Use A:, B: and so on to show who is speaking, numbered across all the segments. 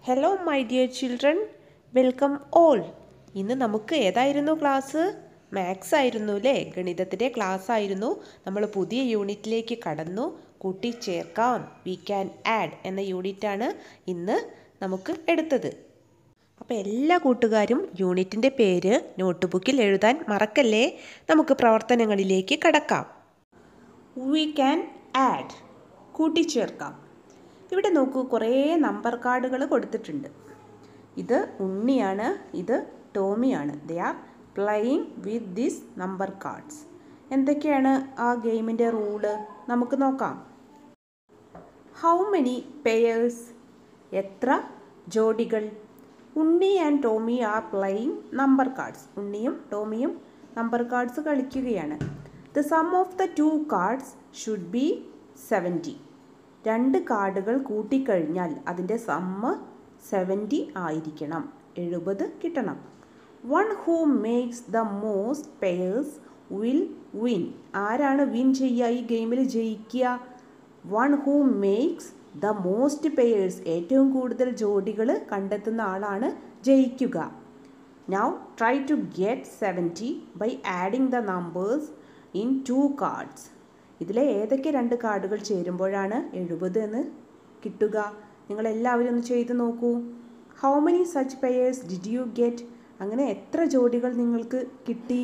A: Hello my dear children, welcome all. ഇന്ന് നമുക്ക് ഏതായിരുന്നു ക്ലാസ്? മാത്സ് ആയിരുന്നു അല്ലേ? ഗണിതത്തിൻ്റെ ക്ലാസ് ആയിരുന്നു. നമ്മൾ പുതിയ യൂണിറ്റിലേക്ക് കടന്നു. കൂട്ടിച്ചേർക്കാം, വി ക്യാൻ ആഡ് എന്ന യൂണിറ്റാണ് ഇന്ന് നമുക്ക് എടുത്തത്. അപ്പോൾ എല്ലാ കൂട്ടുകാരും യൂണിറ്റിൻ്റെ പേര് നോട്ട് ബുക്കിൽ എഴുതാൻ മറക്കല്ലേ. നമുക്ക് പ്രവർത്തനങ്ങളിലേക്ക് കടക്കാം. വി ക്യാൻ ആഡ്, കൂട്ടിച്ചേർക്കാം. ഇവിടെ നോക്കൂ, കുറേ നമ്പർ കാർഡുകൾ കൊടുത്തിട്ടുണ്ട്. ഇത് ഉണ്ണിയാണ്, ഇത് ടോമിയാണ്. They are playing with this number cards. എന്തൊക്കെയാണ് ആ ഗെയിമിൻ്റെ റൂള്? നമുക്ക് നോക്കാം. How many pairs? എത്ര ജോഡികൾ? Unni and Tommy are playing number cards. ഉണ്ണിയും ടോമിയും നമ്പർ കാർഡ്സ് കളിക്കുകയാണ്. The sum of the two cards should be 70. രണ്ട് കാർഡുകൾ കൂട്ടിക്കഴിഞ്ഞാൽ അതിൻ്റെ സമ്മ് 70 ആയിരിക്കണം, 70 കിട്ടണം. One who makes the most pairs will win. ആരാണ് വിൻ ചെയ്യുക, ഈ ഗെയിമിൽ ജയിക്കുക? One who makes the most pairs, ഏറ്റവും കൂടുതൽ ജോഡികൾ കണ്ടെത്തുന്ന ആളാണ് ജയിക്കുക. Now try to get 70 by adding the numbers in 2 cards. ഇതിലെ ഏതൊക്കെ രണ്ട് കാർഡുകൾ ചേരുമ്പോഴാണ് 70 എന്ന് കിട്ടുക? നിങ്ങളെല്ലാവരും ഒന്ന് ചെയ്ത് നോക്കൂ. How many such pairs did you get? അങ്ങനെ എത്ര ജോഡികൾ നിങ്ങൾക്ക് കിട്ടി?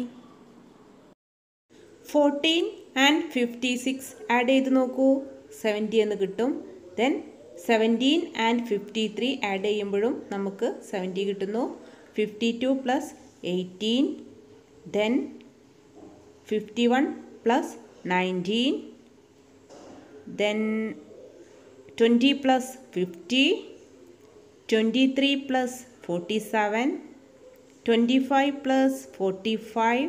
A: 14 ആൻഡ് 56 ആഡ് ചെയ്ത് നോക്കൂ, 70 എന്ന് കിട്ടും. ദെൻ 17 ആൻഡ് 53 ആഡ് ചെയ്യുമ്പോഴും നമുക്ക് 70 കിട്ടുന്നു. 52 plus 18, then 51 plus 19, then 20 plus 50, 23 plus 47, 25 plus 45,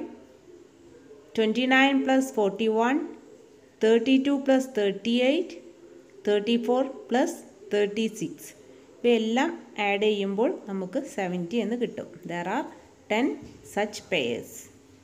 A: 29 plus 41, 32 plus 38, 34 plus 36. ഇവയെല്ലാം ആഡ് ചെയ്യുമ്പോൾ നമുക്ക് 70 എന്ന് കിട്ടും. There are 10 such pairs.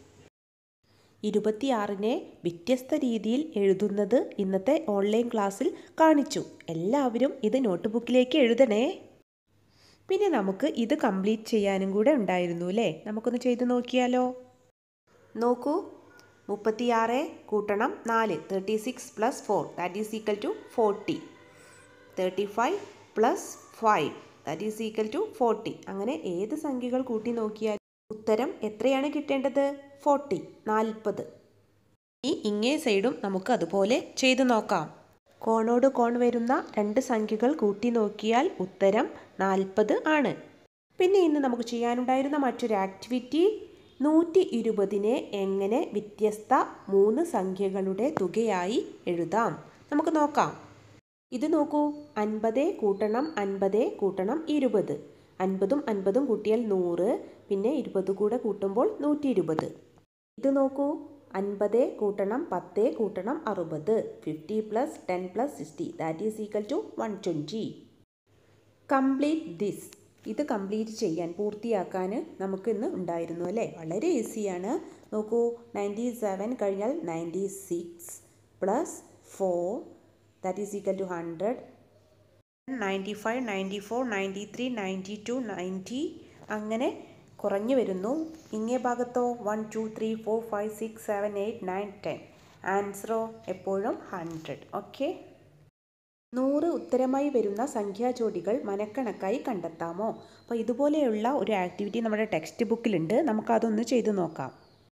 A: 26-നെ വ്യത്യസ്ത രീതിയിൽ എഴുതുന്നത് ഇന്നത്തെ ഓൺലൈൻ ക്ലാസ്സിൽ കാണിച്ചു. എല്ലാവരും ഇത് നോട്ട് ബുക്കിലേക്ക് എഴുതണേ. പിന്നെ നമുക്ക് ഇത് കംപ്ലീറ്റ് ചെയ്യാനും കൂടെ ഉണ്ടായിരുന്നു അല്ലേ? നമുക്കൊന്ന് ചെയ്ത് നോക്കിയാലോ? നോക്കൂ, 36 കൂട്ടണം 4, 36 plus 4 that is equal to 40. 35 plus 5 that is equal to 40. അങ്ങനെ ഏത് സംഖ്യകൾ കൂട്ടി നോക്കിയാൽ ഉത്തരം എത്രയാണ് കിട്ടേണ്ടത്? 40, 40. ഈ ഇങ്ങേ സൈഡും നമുക്ക് അതുപോലെ ചെയ്തു നോക്കാം. കോണോട് കോൺ വരുന്ന രണ്ട് സംഖ്യകൾ കൂട്ടി നോക്കിയാൽ ഉത്തരം 40 ആണ്. പിന്നെ ഇന്ന് നമുക്ക് ചെയ്യാനുണ്ടായിരുന്ന മറ്റൊരു ആക്ടിവിറ്റി, 120-നെ എങ്ങനെ വ്യത്യസ്ത 3 സംഖ്യകളുടെ തുകയായി എഴുതാം. നമുക്ക് നോക്കാം. ഇത് നോക്കൂ, 50 കൂട്ടണം 50 കൂട്ടണം 20. 50ഉം 50ഉം കൂട്ടിയാൽ 100, പിന്നെ 20 കൂടെ കൂട്ടുമ്പോൾ 120. ഇത് നോക്കൂ, 50 കൂട്ടണം 10 കൂട്ടണം 60. 50 plus 10 plus 60 that is equal to 120. Complete this. ഇത് കംപ്ലീറ്റ് ചെയ്യാൻ, പൂർത്തിയാക്കാൻ നമുക്ക് ഇന്ന് ഉണ്ടായിരുന്നു അല്ലേ? വളരെ ഈസിയാണ്. നോക്കൂ, 97 കഴിഞ്ഞാൽ 96 plus 4 that is equal to 100. 95, 94, 93, 92, 90 അങ്ങനെ കുറഞ്ഞു വരുന്നു. ഇങ്ങേ ഭാഗത്തോ 1, 2, 3, 4, 5, 6, 7, 8, 9, 10. ആൻസറോ എപ്പോഴും 100. ഓക്കെ. 100 ഉത്തരമായി വരുന്ന സംഖ്യാജോഡികൾ മനക്കണക്കായി കണ്ടെത്താമോ? അപ്പോൾ ഇതുപോലെയുള്ള ഒരു ആക്ടിവിറ്റി നമ്മുടെ ടെക്സ്റ്റ് ബുക്കിലുണ്ട്. നമുക്കതൊന്ന് ചെയ്തു നോക്കാം.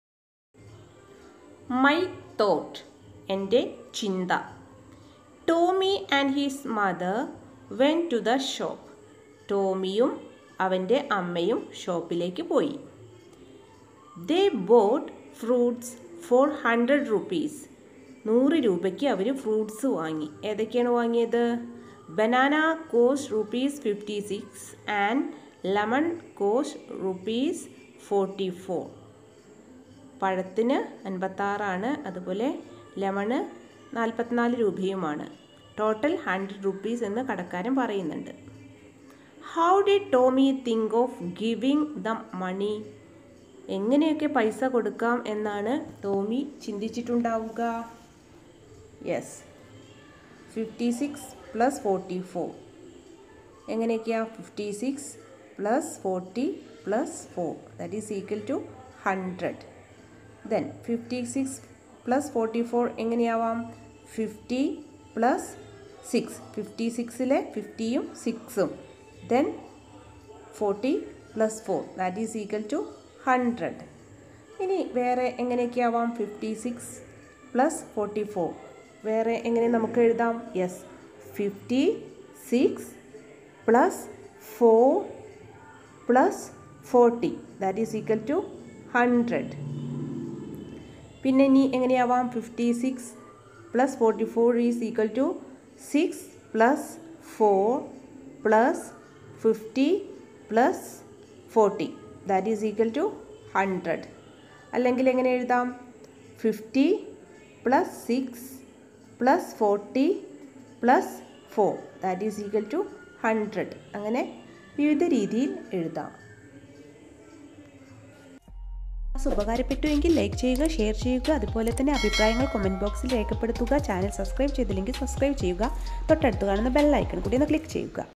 A: മൈ തോട്ട്, എൻ്റെ ചിന്ത. Tommy and his mother went to the shop. ടോമിയും അവൻ്റെ അമ്മയും ഷോപ്പിലേക്ക് പോയി. They bought fruits for 100 rupees. 100 രൂപയ്ക്ക് അവർ ഫ്രൂട്ട്സ് വാങ്ങി. ഏതൊക്കെയാണ് വാങ്ങിയത്? Banana cost ₹56 and lemon cost ₹44. പഴത്തിന് 56 അതുപോലെ ലെമണ് 44 രൂപയുമാണ്. ടോട്ടൽ 100 rupees എന്ന് കടക്കാരൻ പറയുന്നുണ്ട്. How did Tommy think of giving the money? എങ്ങനെയൊക്കെ പൈസ കൊടുക്കാം എന്നാണ് ടോമി ചിന്തിച്ചിട്ടുണ്ടാവുക? യെസ്, 56 പ്ലസ് 44 എങ്ങനെയൊക്കെയാണ് 56 plus 40 plus 4 that is equal to 100. Then 56 plus 44 എങ്ങനെയാവാം? 50 പ്ലസ് 6, 56ലെ 50യും 6ഉം, then 40 plus 4 that is equal to 100. ഇനി വേറെ എങ്ങനെയൊക്കെയാവാം? 56 പ്ലസ് 44 വേറെ എങ്ങനെ നമുക്ക് എഴുതാം? Yes, 56 plus 4 plus 40 that is equal to 100. പിന്നെ ഇനി എങ്ങനെയാവാം? 56 plus 44 is equal to 6 plus 4 plus 50 plus 40 that is equal to 100. അല്ലെങ്കിൽ എങ്ങനെ എഴുതാം? 50 plus 6 plus 40 plus 4 that is equal to 100. അങ്ങനെ വിവിധ രീതിയിൽ എഴുതാം. ക്ലാസ് ഉപകാരപ്പെട്ടുവെങ്കിൽ ലൈക്ക് ചെയ്യുക, ഷെയർ ചെയ്യുക. അതുപോലെ തന്നെ അഭിപ്രായങ്ങൾ കമൻറ്റ് ബോക്സിൽ രേഖപ്പെടുത്തുക. ചാനൽ സബ്സ്ക്രൈബ് ചെയ്തില്ലെങ്കിൽ സബ്സ്ക്രൈബ് ചെയ്യുക. തൊട്ടടുത്ത് കാണുന്ന ബെൽ ഐക്കൺ കൂടി ഒന്ന് ക്ലിക്ക് ചെയ്യുക.